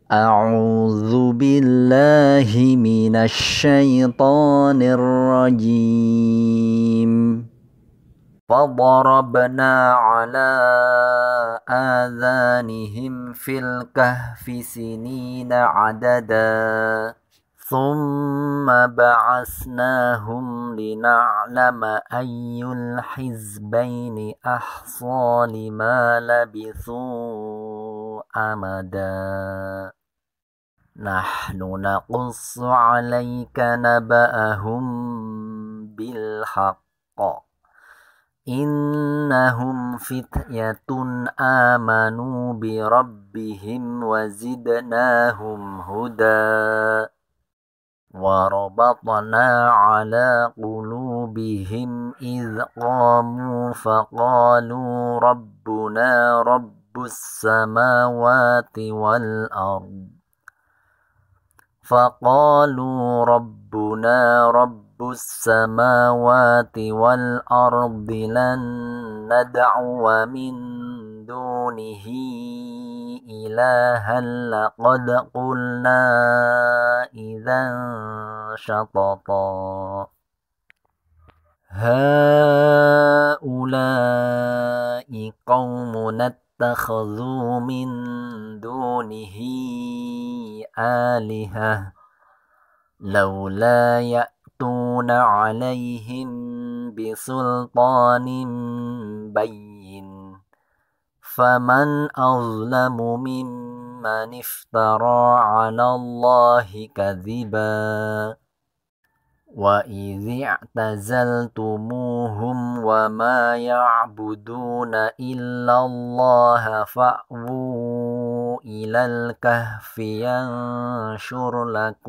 أعوذ بالله من الشيطان الرجيم. فضربنا على آذانهم في الكهف سنين عددا ثم بعثناهم لنعلم أي الحزبين أحصى لما لبثوا أمدا. نحن نقص عليك نبأهم بالحق إنهم فتية آمنوا بربهم وزدناهم هدى وربطنا على قلوبهم إذ قاموا فقالوا ربنا رب السماوات والأرض لن ندعو من دونه إلها لقد قلنا إذا شططا. هؤلاء قوم اتخذوا من دونه آلهة لولا يأتون عليهم بسلطان بين فمن أظلم ممن افترى على الله كذبا. وإذ اعتزلتموهم وما يعبدون إلا الله فأووا إلى الكهف ينشر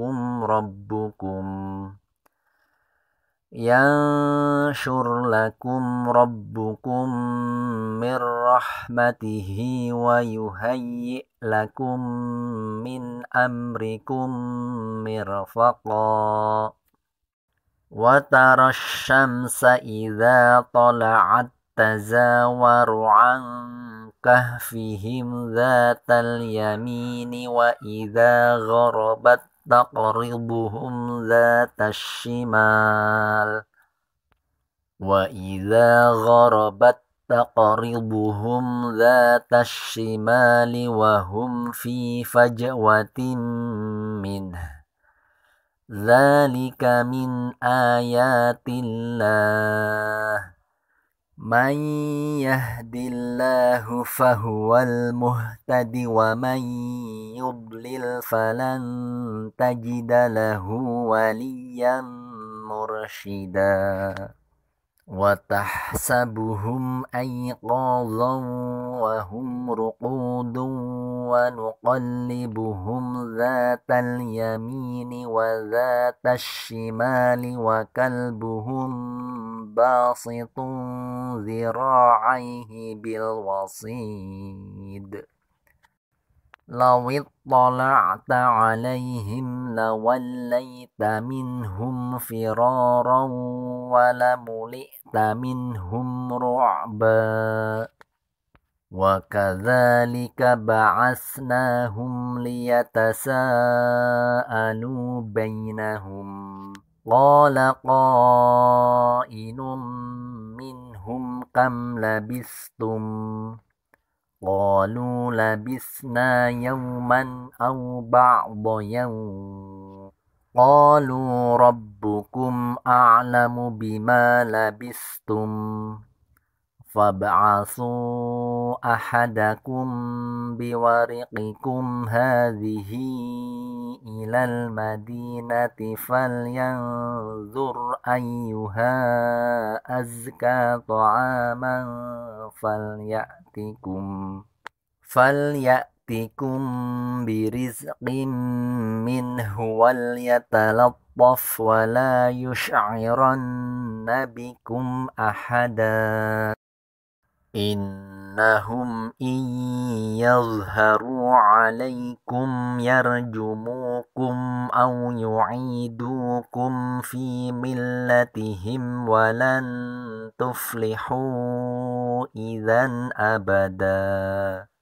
لكم ربكم من رحمته ويهيئ لكم من أمركم مرفقا. وترى الشمس إذا طلعت تزاور عن كهفهم ذات اليمين وإذا غربت تقرضهم ذات الشمال وهم في فجوة منه. ذلك من آيات الله من يهد الله فهو المهتد ومن يضلل فلن تجد له وليا مرشدا. وتحسبهم أيقاظا وهم رقود ونقلبهم ذات اليمين وذات الشمال وكلبهم باسط ذراعيه بالوصيد. لو اطلعت عليهم لوليت منهم فرارا ولملئت منهم رعبا. وكذلك بعثناهم ليتساءلوا بينهم قال قائل منهم كم لبثتم قالوا لبثنا يوما أو بعض يوم قالوا ربكم أعلم بما لبثتم فابعثوا أحدكم بورقكم هذه إلى المدينة فلينظر أيها أزكى طعاما فليأتكم برزق منه وليتلطف ولا يشعرن بكم أحدا. إنهم إن يظهروا عليكم يرجموكم أو يعيدوكم في ملتهم ولن تفلحوا إذا أبدا.